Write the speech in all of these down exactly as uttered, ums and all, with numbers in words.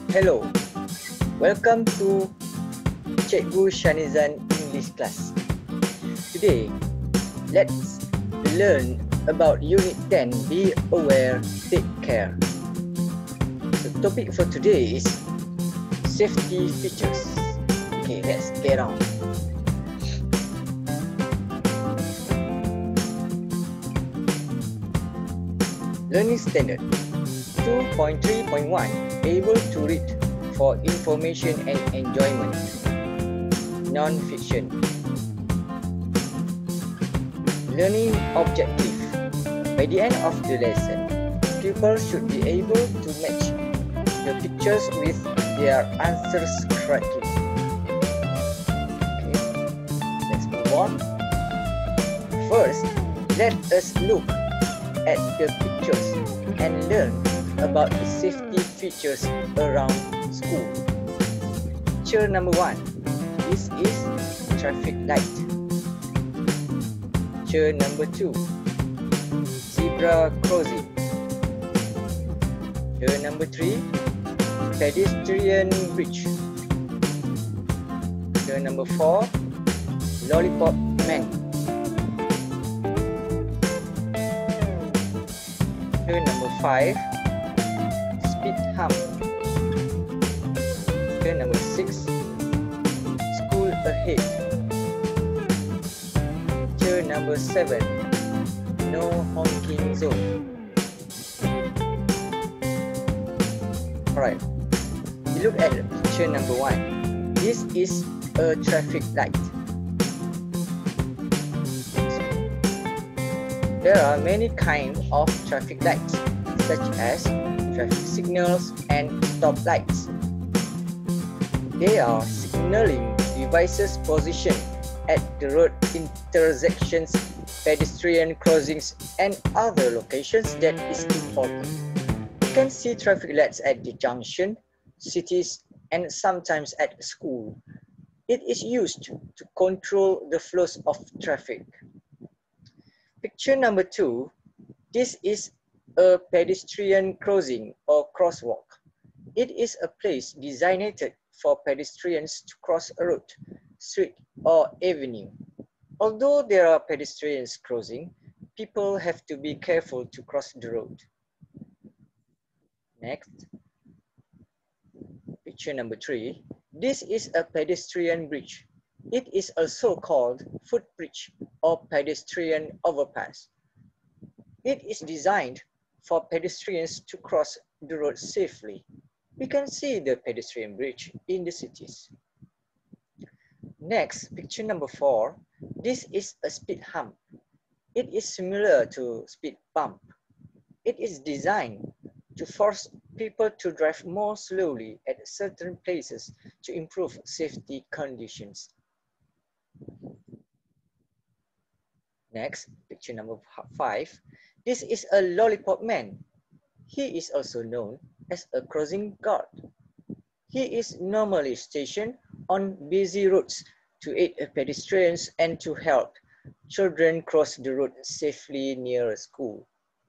Hello, welcome to Cikgu Shanizan English class. Today, let's learn about Unit ten, Be Aware, Take Care. The topic for today is safety features. Okay, let's get on. Learning Standard two point three point one, able to read for information and enjoyment. Non-fiction. Learning objective. By the end of the lesson, pupils should be able to match the pictures with their answers correctly. Okay, let's move on. First, let us look at the pictures and learn about the safety features around school. Picture number one. This is traffic light. Picture number two. Zebra crossing. Picture number three. Pedestrian bridge. Picture number four. Lollipop man. Picture number five. Speed hump. Picture number six. School ahead. Picture number seven. No honking zone. Alright. You look at picture number one. This is a traffic light. There are many kinds of traffic lights, such as traffic signals and stoplights. They are signaling devices positioned at the road intersections, pedestrian crossings, and other locations that is important. You can see traffic lights at the junction, cities, and sometimes at school. It is used to control the flows of traffic. Picture number two. This is a pedestrian crossing or crosswalk. It is a place designated for pedestrians to cross a road, street, or avenue. Although there are pedestrians crossing, people have to be careful to cross the road. Next. Picture number three. This is a pedestrian bridge. It is also called footbridge or pedestrian overpass. It is designed for pedestrians to cross the road safely. We can see the pedestrian bridge in the cities. Next, picture number four. This is a speed hump. It is similar to speed bump. It is designed to force people to drive more slowly at certain places to improve safety conditions. Next, picture number five. This is a lollipop man. He is also known as a crossing guard. He is normally stationed on busy roads to aid pedestrians and to help children cross the road safely near a school.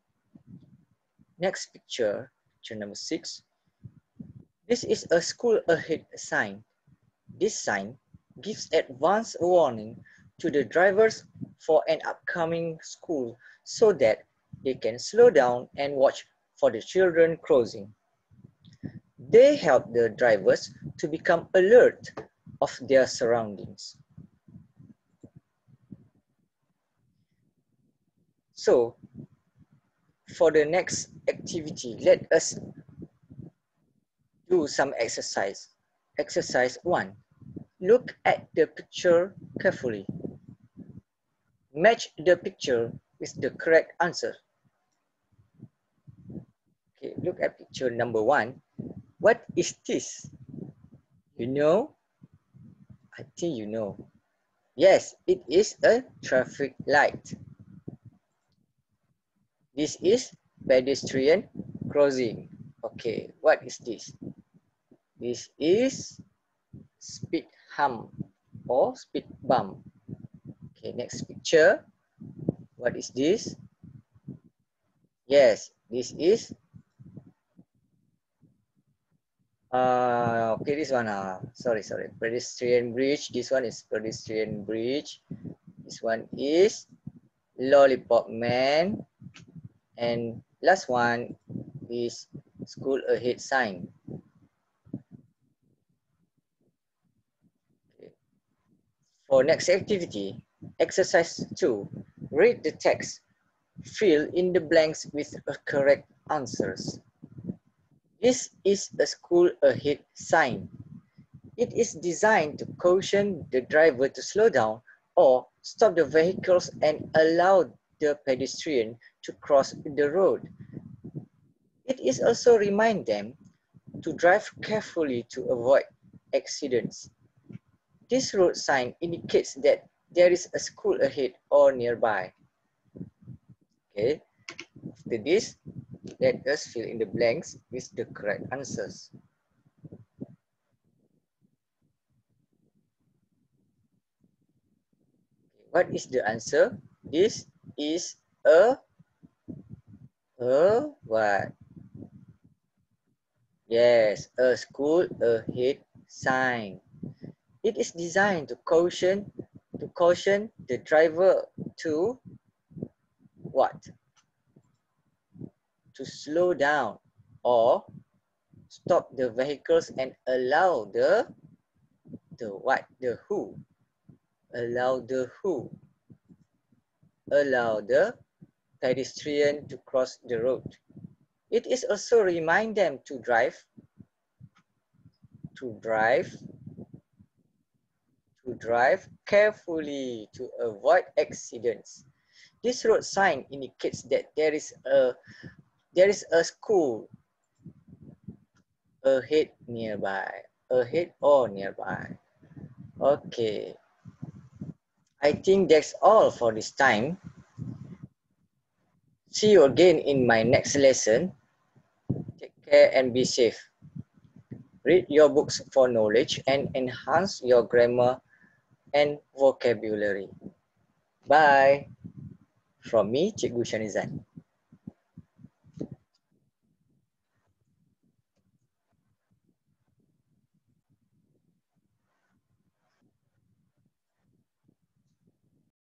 Next picture, picture number six. This is a school ahead sign. This sign gives advance warning to the drivers for an upcoming school so that they can slow down and watch for the children crossing. They help the drivers to become alert of their surroundings. So, for the next activity, let us do some exercise. Exercise one. Look at the picture carefully. Match the picture with the correct answer. Okay, look at picture number one. What is this? You know? I think you know. Yes, it is a traffic light. This is pedestrian crossing. Okay, what is this? This is speed hump or speed bump. Okay, next picture. What is this? Yes, this is Uh, okay, this one, uh, sorry, sorry, pedestrian bridge. This one is pedestrian bridge. This one is lollipop man. And last one is school ahead sign. Okay. For next activity, exercise two, read the text. Fill in the blanks with correct answers. This is a school ahead sign. It is designed to caution the driver to slow down or stop the vehicles and allow the pedestrian to cross the road. It is also remind them to drive carefully to avoid accidents. This road sign indicates that there is a school ahead or nearby. Okay, after this, let us fill in the blanks with the correct answers. What is the answer? This is a, a what? Yes, a school ahead sign. It is designed to caution to caution the driver to what? To slow down or stop the vehicles and allow the the what? The who? Allow the who? Allow the pedestrian to cross the road. It is also remind them to drive to drive to drive carefully to avoid accidents. This road sign indicates that there is a there is a school ahead nearby, ahead or nearby. Okay, I think that's all for this time. See you again in my next lesson. Take care and be safe. Read your books for knowledge and enhance your grammar and vocabulary. Bye. From me, Cikgu Shanizan.